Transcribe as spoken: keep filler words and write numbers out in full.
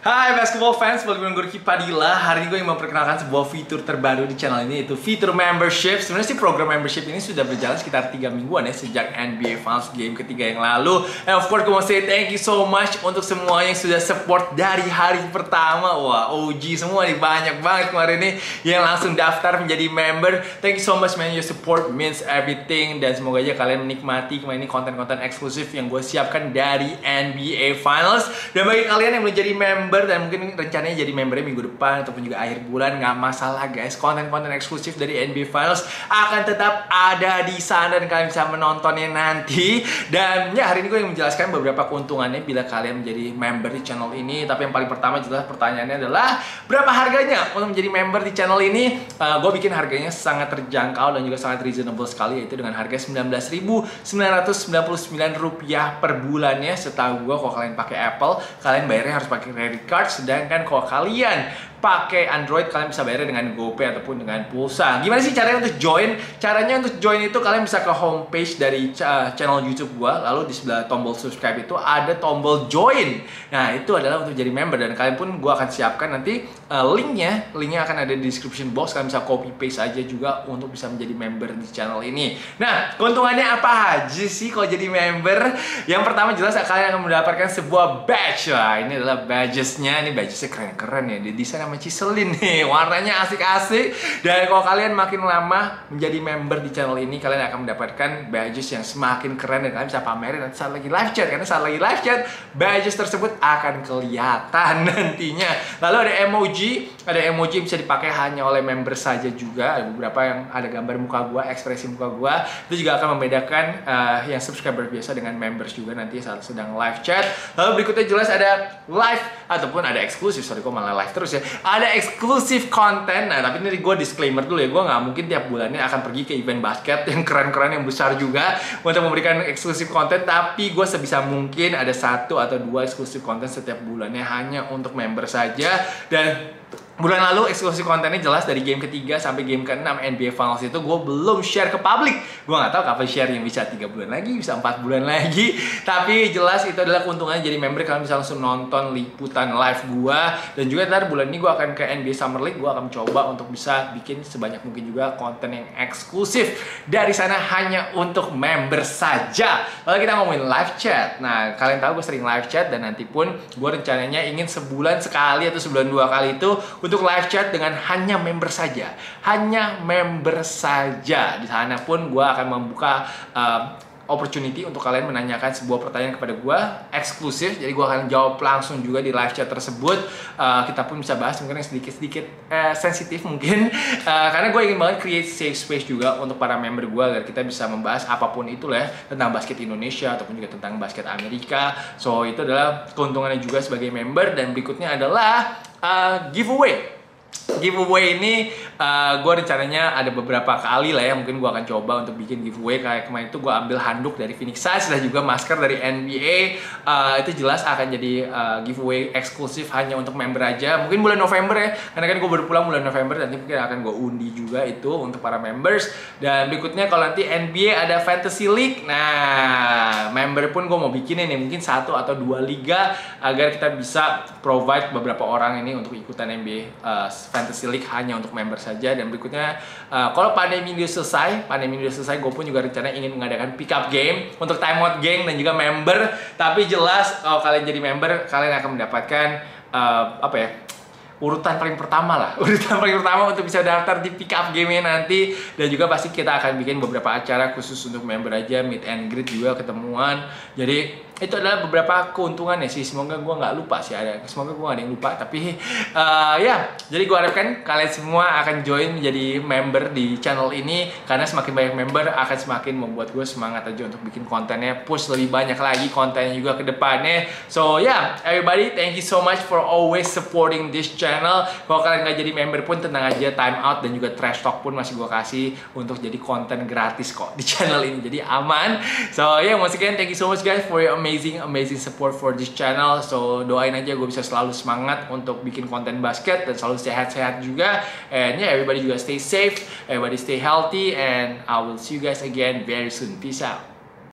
Hai basketball fans, balik dengan gue Ricky Padilla. Hari ini gue ingin memperkenalkan sebuah fitur terbaru di channel ini, yaitu fitur membership. Sebenarnya sih program membership ini sudah berjalan sekitar tiga mingguan ya, sejak N B A Finals game ketiga yang lalu. And of course gue mau say thank you so much untuk semua yang sudah support dari hari pertama. Wah, O G semua nih, banyak banget kemarin nih yang langsung daftar menjadi member. Thank you so much man, your support means everything. Dan semoga aja kalian menikmati kemarin ini konten-konten eksklusif yang gue siapkan dari N B A Finals. Dan bagi kalian yang belum jadi member dan mungkin rencananya jadi membernya minggu depan ataupun juga akhir bulan, nggak masalah guys, konten-konten eksklusif dari N B A Finals akan tetap ada di sana dan kalian bisa menontonnya nanti. Dan ya, hari ini gue ingin menjelaskan beberapa keuntungannya bila kalian menjadi member di channel ini. Tapi yang paling pertama jelas pertanyaannya adalah berapa harganya untuk menjadi member di channel ini. uh, Gue bikin harganya sangat terjangkau dan juga sangat reasonable sekali, yaitu dengan harga sembilan belas ribu sembilan ratus sembilan puluh sembilan rupiah per bulannya. Setahu gue kalau kalian pakai Apple, kalian bayarnya harus pakai credit card, sedangkan kalau kalian pakai Android kalian bisa bayar dengan GoPay ataupun dengan pulsa. Gimana sih caranya untuk join? Caranya untuk join itu kalian bisa ke homepage dari channel YouTube gua, lalu di sebelah tombol subscribe itu ada tombol join. Nah, itu adalah untuk jadi member dan kalian pun gua akan siapkan nanti uh, linknya. Linknya akan ada di description box. Kalian bisa copy paste aja juga untuk bisa menjadi member di channel ini. Nah, keuntungannya apa aja sih kalau jadi member? Yang pertama jelas kalian akan mendapatkan sebuah badge. Wah, ini adalah badges-nya. Ini badges-nya keren-keren ya. Di desain sama ciselin nih, warnanya asik-asik. Dan kalau kalian makin lama menjadi member di channel ini, kalian akan mendapatkan badges yang semakin keren dan kalian bisa pamerin nanti saat lagi live chat. Karena saat lagi live chat, badges tersebut akan kelihatan nantinya. Lalu ada emoji, ada emoji yang bisa dipakai hanya oleh member saja juga. Ada beberapa yang ada gambar muka gua, ekspresi muka gua. Itu juga akan membedakan uh, yang subscriber biasa dengan members juga nanti saat sedang live chat. Lalu berikutnya jelas ada live ataupun ada eksklusif. Sorry, kok malah live terus ya. Ada eksklusif konten. Nah, tapi ini gue disclaimer dulu ya, gue nggak mungkin tiap bulannya akan pergi ke event basket yang keren-keren, yang besar juga untuk memberikan eksklusif konten. Tapi gue sebisa mungkin ada satu atau dua eksklusif konten setiap bulannya hanya untuk member saja. Dan bulan lalu eksklusif kontennya jelas dari game ketiga sampai game keenam N B A Finals itu gue belum share ke publik. Gue nggak tahu kapan share, yang bisa tiga bulan lagi, bisa empat bulan lagi. Tapi jelas itu adalah keuntungannya jadi member. Kalian bisa langsung nonton liputan live gue. Dan juga ntar bulan ini gue akan ke N B A Summer League. Gue akan coba untuk bisa bikin sebanyak mungkin juga konten yang eksklusif dari sana hanya untuk member saja. Lalu kita ngomongin live chat. Nah, kalian tahu gue sering live chat dan nanti pun gue rencananya ingin sebulan sekali atau sebulan dua kali itu untuk live chat dengan hanya member saja, hanya member saja. Di sana pun gue akan membuka uh, opportunity untuk kalian menanyakan sebuah pertanyaan kepada gue eksklusif. Jadi gue akan jawab langsung juga di live chat tersebut. Uh, kita pun bisa bahas mungkin yang sedikit-sedikit uh, sensitif mungkin, uh, karena gue ingin banget create safe space juga untuk para member gue agar kita bisa membahas apapun itu lah ya, tentang basket Indonesia ataupun juga tentang basket Amerika. So itu adalah keuntungannya juga sebagai member. Dan berikutnya adalah Uh, giveaway. Giveaway ini uh, gue rencananya ada beberapa kali lah ya, mungkin gue akan coba untuk bikin giveaway. Kayak kemarin itu gue ambil handuk dari Phoenix Suns dan juga masker dari N B A. uh, Itu jelas akan jadi uh, giveaway eksklusif hanya untuk member aja. Mungkin bulan November ya, karena kan gue baru pulang bulan November. Nanti mungkin akan gue undi juga itu untuk para members. Dan berikutnya kalau nanti N B A ada Fantasy League, nah member pun gue mau bikinin nih mungkin satu atau dua liga agar kita bisa provide beberapa orang ini untuk ikutan N B A uh, Fantasy League hanya untuk member saja. Dan berikutnya uh, kalau pandemi ini selesai, pandemi ini selesai, gue pun juga rencana ingin mengadakan pick up game untuk timeout gang dan juga member. Tapi jelas kalau kalian jadi member, kalian akan mendapatkan uh, apa ya, urutan paling pertama lah, urutan paling pertama untuk bisa daftar di pick up game-nya nanti. Dan juga pasti kita akan bikin beberapa acara khusus untuk member aja, meet and greet juga, ketemuan. Jadi itu adalah beberapa keuntungannya sih. Semoga gue nggak lupa sih, ada. Semoga gue nggak ada yang lupa. Tapi uh, ya, jadi gue harapkan kalian semua akan join menjadi member di channel ini, karena semakin banyak member akan semakin membuat gue semangat aja untuk bikin kontennya, push lebih banyak lagi kontennya juga ke depannya. So yeah, everybody, thank you so much for always supporting this channel. Kalau kalian nggak jadi member pun tenang aja, time out dan juga trash talk pun masih gue kasih untuk jadi konten gratis kok di channel ini, jadi aman. So yeah, once again, thank you so much guys for your amazing amazing support for this channel. So doain aja gue bisa selalu semangat untuk bikin konten basket dan selalu sehat-sehat juga. And yeah, everybody juga stay safe, everybody stay healthy, and I will see you guys again very soon. Peace out.